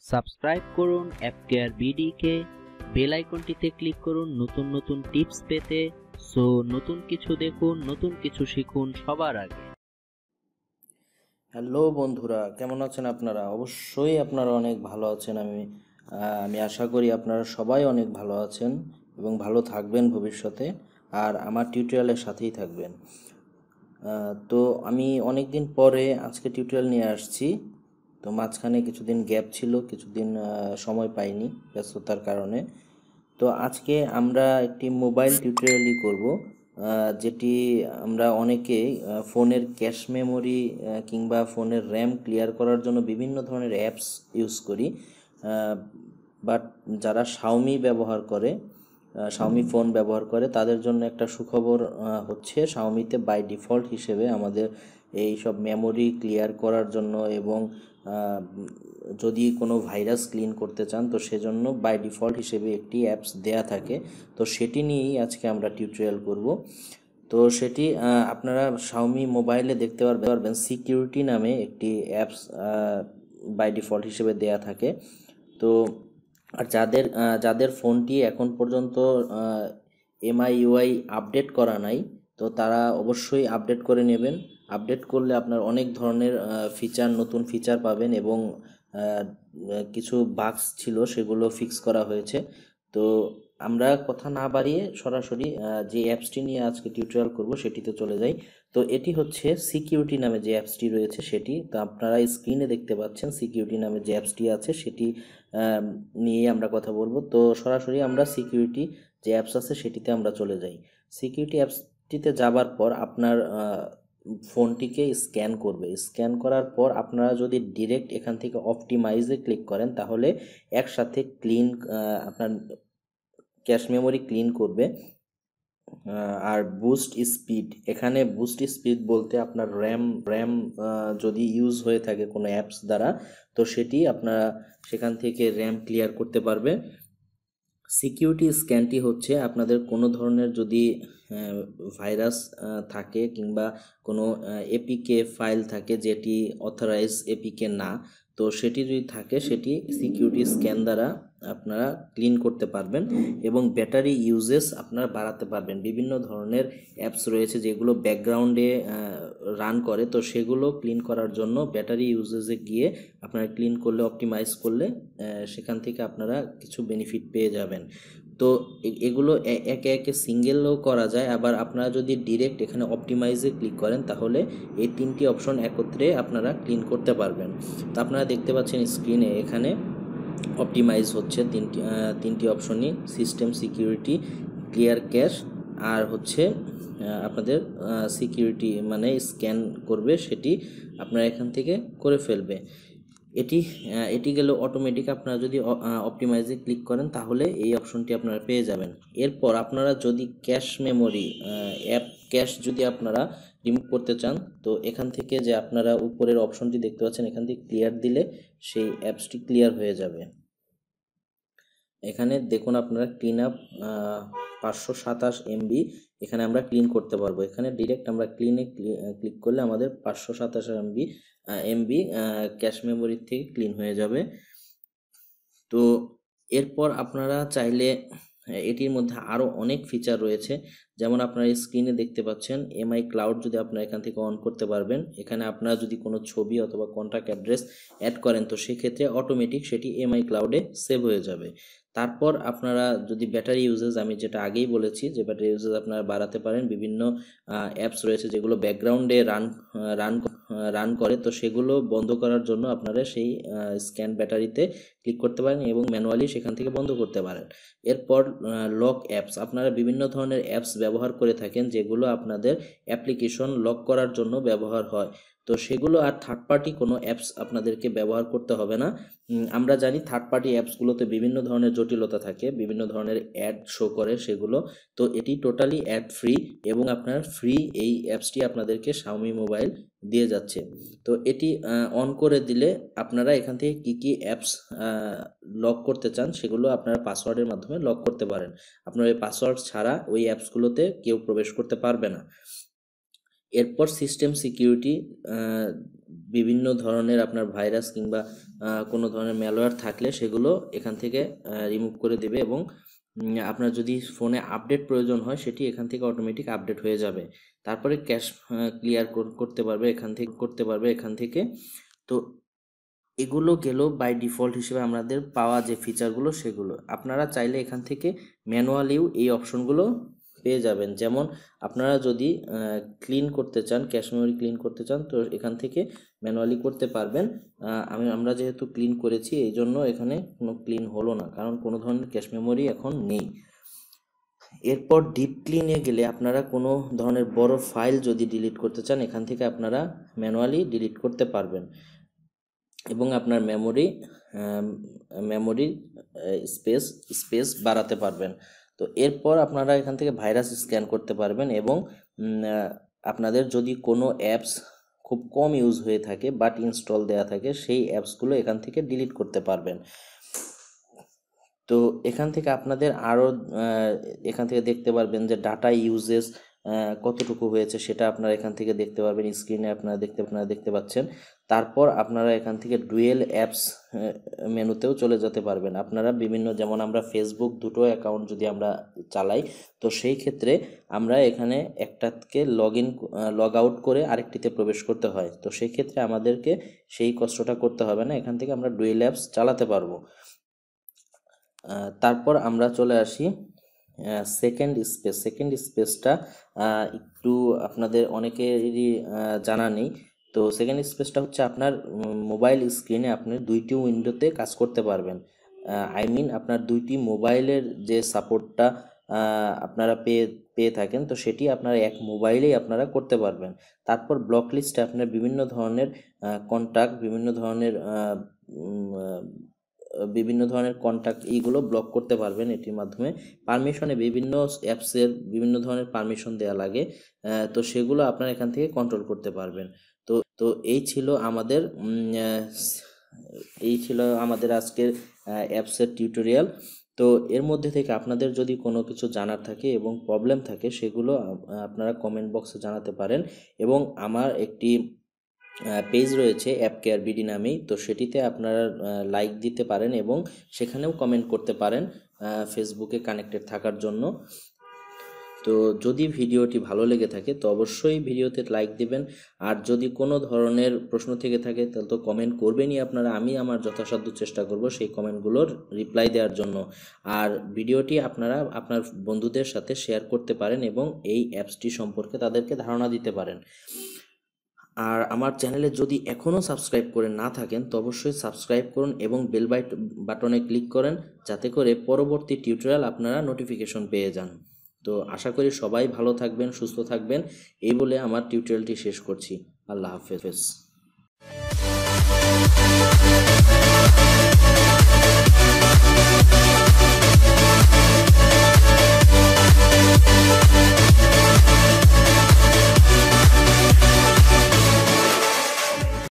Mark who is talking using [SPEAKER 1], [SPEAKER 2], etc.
[SPEAKER 1] Subscribe করুন AppCare BD কে, bell আইকনটিতে ক্লিক করুন নতুন নতুন টিপস পেতে। সো নতুন কিছু দেখুন, নতুন কিছু শিখুন সবার আগে।
[SPEAKER 2] হ্যালো বন্ধুরা, কেমন আছেন আপনারা? অবশ্যই আপনারা অনেক ভালো আছেন। আমি আশা করি আপনারা সবাই অনেক ভালো আছেন এবং ভালো থাকবেন ভবিষ্যতে, আর আমার টিউটোরিয়ালের সাথেই থাকবেন। তো আমি অনেক দিন পরে আজকে টিউটোরিয়াল নিয়ে আসছি। তো মাঝখানে কিছুদিন গ্যাপ ছিল, কিছুদিন সময় পাইনি ব্যস্ততার কারণে। তো আজকে আমরা একটি মোবাইল টিউটোরিয়ালই করব, যেটি আমরা অনেকে ফোনের ক্যাশ মেমোরি কিংবা ফোনের র্যাম ক্লিয়ার করার জন্য বিভিন্ন ধরনের অ্যাপস ইউজ করি। বাট যারা শাওমি ফোন ব্যবহার করে তাদের জন্য একটা সুখবর হচ্ছে, শাওমিতে বাই ডিফল্ট হিসেবে আমাদের এই সব মেমোরি ক্লিয়ার করার জন্য এবং যদি কোনো ভাইরাস ক্লিন করতে চান তো সেজন্য বাই ডিফল্ট হিসেবে একটি অ্যাপস দেয়া থাকে। তো সেটি নিয়েই আজকে আমরা টিউটোরিয়াল করব। তো সেটি আপনারা শাওমি মোবাইলে দেখতে পারবেন, সিকিউরিটি নামে একটি অ্যাপস বাই ডিফল্ট হিসেবে দেয়া থাকে। তো আর যাদের ফোনটি এখন পর্যন্ত MIUI আপডেট করা নাই, তো তারা অবশ্যই আপডেট করে নেবেন। আপডেট করলে আপনার অনেক ধরনের নতুন ফিচার পাবেন এবং কিছু বাগস ছিল সেগুলো ফিক্স করা হয়েছে। তো আমরা কথা না বাড়িয়ে সরাসরি যে অ্যাপসটি নিয়ে আজকে টিউটোরিয়াল করব সেটিতে চলে যাই। তো এটি হচ্ছে সিকিউরিটি নামে যে অ্যাপসটি রয়েছে সেটি। তো আপনারা স্ক্রিনে দেখতে পাচ্ছেন সিকিউরিটি নামে যে অ্যাপসটি আছে সেটি নিয়ে আমরা কথা বলবো। তো সরাসরি আমরা সিকিউরিটি যে অ্যাপস আছে সেটিতে আমরা চলে যাই। সিকিউরিটি অ্যাপসটিতে যাবার পর আপনার ফোনটিকে স্ক্যান করবে। স্ক্যান করার পর আপনারা যদি ডিরেক্ট এখান থেকে অপটিমাইজে ক্লিক করেন তাহলে একসাথে আপনার ক্যাশ মেমোরি ক্লিন করবে। আর বুস্ট স্পিড, এখানে বুস্ট স্পিড বলতে আপনার র্যাম যদি ইউজ হয়ে থাকে কোনো অ্যাপস দ্বারা, তো সেটি আপনারা সেখান থেকে র্যাম ক্লিয়ার করতে পারবে। সিকিউরিটি স্ক্যানটি হচ্ছে আপনাদের কোনো ধরনের যদি ভাইরাস থাকে কিংবা কোনো এপিকে ফাইল থাকে যেটি অথরাইজ এপিকে না, তো সেটি যদি থাকে সেটি সিকিউরিটি স্ক্যান দ্বারা আপনারা ক্লিন করতে পারবেন এবং ব্যাটারি ইউজেস আপনারা বাড়াতে পারবেন। বিভিন্ন ধরনের অ্যাপস রয়েছে যেগুলো ব্যাকগ্রাউন্ডে রান করে, তো সেগুলো ক্লিন করার জন্য ব্যাটারি ইউজেসে গিয়ে আপনারা ক্লিন করলে, অপটিমাইজ করলে সেখান থেকে আপনারা কিছু বেনিফিট পেয়ে যাবেন। তো এগুলো একে একে সিঙ্গেলও করা যায়, আবার আপনারা যদি ডিরেক্ট এখানে অপটিমাইজে ক্লিক করেন তাহলে এই তিনটি অপশন একত্রে আপনারা ক্লিন করতে পারবেন। তো আপনারা দেখতে পাচ্ছেন স্ক্রিনে এখানে অপটিমাইজ হচ্ছে তিনটি অপশনই, সিস্টেম সিকিউরিটি, ক্লিয়ার ক্যাশ, আর হচ্ছে আপনাদের সিকিউরিটি মানে স্ক্যান করবে, সেটি আপনারা এখান থেকে করে ফেলবে। এটি গেল অটোমেটিক। আপনারা যদি অপটিমাইজে ক্লিক করেন তাহলে এই অপশনটি আপনারা পেয়ে যাবেন। এরপর আপনারা যদি ক্যাশ মেমোরি অ্যাপ ক্যাশ যদি আপনারা রিমুভ করতে চান, তো এখান থেকে যে আপনারা উপরের অপশনটি দেখতে পাচ্ছেন এখান থেকে ক্লিয়ার দিলে সেই অ্যাপসটি ক্লিয়ার হয়ে যাবে। এখানে দেখুন আপনারা ক্লিন আপ 527 MB এখানে আমরা ক্লিন করতে পারবো। এখানে ডিরেক্ট আমরা ক্লিক করলে আমাদের 527 MB ক্যাশ মেমোরির থেকে ক্লিন হয়ে যাবে। তো এরপর আপনারা চাইলে এটির মধ্যে আরও অনেক ফিচার রয়েছে, যেমন আপনারা স্ক্রিনে দেখতে পাচ্ছেন MI ক্লাউড যদি আপনারা এখান থেকে অন করতে পারবেন। এখানে আপনারা যদি কোনো ছবি অথবা কন্ট্যাক্ট অ্যাড্রেস অ্যাড করেন তো সেক্ষেত্রে অটোমেটিক সেটি MI ক্লাউডে সেভ হয়ে যাবে। তারপর আপনারা যদি ব্যাটারি ইউজেস, আমি যেটা আগেই বলেছি যে ব্যাটারি ইউজেস আপনারা বাড়াতে পারেন, বিভিন্ন অ্যাপস রয়েছে যেগুলো ব্যাকগ্রাউন্ডে রান করে, তো সেগুলো বন্ধ করার জন্য আপনারা সেই স্ক্যান ব্যাটারিতে ক্লিক করতে পারেন এবং ম্যানুয়ালি সেখান থেকে বন্ধ করতে পারেন। এরপর লক অ্যাপস, আপনারা বিভিন্ন ধরনের অ্যাপস ব্যবহার করে থাকেন যেগুলো আপনাদের অ্যাপ্লিকেশন লক করার জন্য ব্যবহার হয়, তো সেগুলো আর থার্ড পার্টি কোনো অ্যাপস আপনাদেরকে ব্যবহার করতে হবে না। আমরা জানি থার্ড পার্টি অ্যাপসগুলোতে বিভিন্ন ধরনের জটিলতা থাকে, বিভিন্ন ধরনের অ্যাড শো করে সেগুলো, তো এটি টোটালি অ্যাড ফ্রি এবং আপনার ফ্রি এই অ্যাপসটি আপনাদেরকে শাওমি মোবাইল দিয়ে যাচ্ছে। তো এটি অন করে দিলে আপনারা এখান থেকে কি অ্যাপস লক করতে চান সেগুলো আপনারা পাসওয়ার্ডের মাধ্যমে লক করতে পারেন। আপনার এই পাসওয়ার্ড ছাড়া ওই অ্যাপসগুলোতে কেউ প্রবেশ করতে পারবে না। এরপর সিস্টেম সিকিউরিটি, বিভিন্ন ধরনের আপনার ভাইরাস কিংবা কোনো ধরনের ম্যালওয়্যার থাকলে সেগুলো এখান থেকে রিমুভ করে দেবে, এবং আপনার যদি ফোনে আপডেট প্রয়োজন হয় সেটি এখান থেকে অটোমেটিক আপডেট হয়ে যাবে। তারপরে ক্যাশ ক্লিয়ার করতে পারবে এখান থেকে। তো এগুলো গেল বাই ডিফল্ট হিসেবে আমাদের পাওয়া যে ফিচারগুলো সেগুলো। আপনারা চাইলে এখান থেকে ম্যানুয়ালিও এই অপশনগুলো পেয়ে যাবেন। যেমন আপনারা যদি ক্লিন করতে চান, ক্যাশ মেমোরি ক্লিন করতে চান, তো এখান থেকে ম্যানুয়ালি করতে পারবেন। আমরা যেহেতু ক্লিন করেছি এই জন্য এখানে কোনো ক্লিন হলো না, কারণ কোনো ধরনের ক্যাশ মেমোরি এখন নেই। এরপর ডিপ ক্লিনে গেলে আপনারা কোনো ধরনের বড় ফাইল যদি ডিলিট করতে চান এখান থেকে আপনারা ম্যানুয়ালি ডিলিট করতে পারবেন, এবং আপনার মেমোরি স্পেস বাড়াতে পারবেন। তো এরপর আপনারা এখান থেকে ভাইরাস স্ক্যান করতে পারবেন, এবং আপনাদের যদি কোনো অ্যাপস খুব কম ইউজ হয়ে থাকে বাট ইনস্টল দেওয়া থাকে সেই অ্যাপসগুলো এখান থেকে ডিলিট করতে পারবেন। তো এখান থেকে আপনাদের আরও এখান থেকে দেখতে পারবেন যে ডাটা ইউজেস কতটুকু হয়েছে সেটা আপনারা এখান থেকে দেখতে পারবেন। স্ক্রিনে আপনারা দেখতে পাচ্ছেন। তারপর আপনারা এখান থেকে ডুয়েল অ্যাপস মেনুতেও চলে যেতে পারবেন। আপনারা বিভিন্ন, যেমন আমরা ফেসবুক দুটো অ্যাকাউন্ট যদি আমরা চালাই, তো সেই ক্ষেত্রে আমরা এখানে একটাকে লগ আউট করে আরেকটিতে প্রবেশ করতে হয়। তো সেই ক্ষেত্রে আমাদেরকে সেই কষ্টটা করতে হবে না, এখান থেকে আমরা ডুয়েল অ্যাপস চালাতে পারবো। তারপর আমরা চলে আসি সেকেন্ড স্পেসটা একটু আপনাদের অনেকেরই জানা নেই। তো সেকেন্ড স্পেসটা হচ্ছে আপনার মোবাইল স্ক্রিনে আপনি দুইটি উইন্ডোতে কাজ করতে পারবেন। আপনার দুইটি মোবাইলের যে সাপোর্টটা আপনারা পেয়ে থাকেন, তো সেটি আপনারা এক মোবাইলেই আপনারা করতে পারবেন। তারপর ব্লক লিস্টে আপনার বিভিন্ন ধরনের কন্ট্যাক্ট, বিভিন্ন ধরনের কন্ট্যাক্ট এইগুলো ব্লক করতে পারবেন এটির মাধ্যমে। পারমিশনে বিভিন্ন অ্যাপসের বিভিন্ন ধরনের পারমিশন দেওয়া লাগে, তো সেগুলো আপনারা এখান থেকে কন্ট্রোল করতে পারবেন। তো এই ছিল আমাদের আজকের অ্যাপসের টিউটোরিয়াল। তো এর মধ্যে থেকে আপনাদের যদি কোনো কিছু জানার থাকে এবং প্রবলেম থাকে সেগুলো আপনারা কমেন্ট বক্সে জানাতে পারেন, এবং আমার একটি পেজ রয়েছে অ্যাপ কেয়ার বিডি নামেই, তো সেটিতে আপনারা লাইক দিতে পারেন এবং সেখানেও কমেন্ট করতে পারেন ফেসবুকে কানেক্টেড থাকার জন্য। তো যদি ভিডিওটি ভালো লেগে থাকে তো অবশ্যই ভিডিওতে লাইক দিবেন, আর যদি কোনো ধরনের প্রশ্ন থেকে থাকে তাহলে তো কমেন্ট করবেনই আপনারা। আমি আমার যথাসাধ্য চেষ্টা করব সেই কমেন্টগুলোর রিপ্লাই দেওয়ার জন্য। আর ভিডিওটি আপনারা আপনার বন্ধুদের সাথে শেয়ার করতে পারেন এবং এই অ্যাপসটি সম্পর্কে তাদেরকে ধারণা দিতে পারেন। আর আমার চ্যানেলে যদি এখনও সাবস্ক্রাইব করে না থাকেন তো অবশ্যই সাবস্ক্রাইব করুন এবং বেল বাটনে ক্লিক করেন, যাতে করে পরবর্তী টিউটোরিয়াল আপনারা নোটিফিকেশন পেয়ে যান। তো আশা করি সবাই ভালো থাকবেন, সুস্থ থাকবেন, এই বলে আমার টিউটোরিয়ালটি শেষ করছি। আল্লাহ হাফেজ।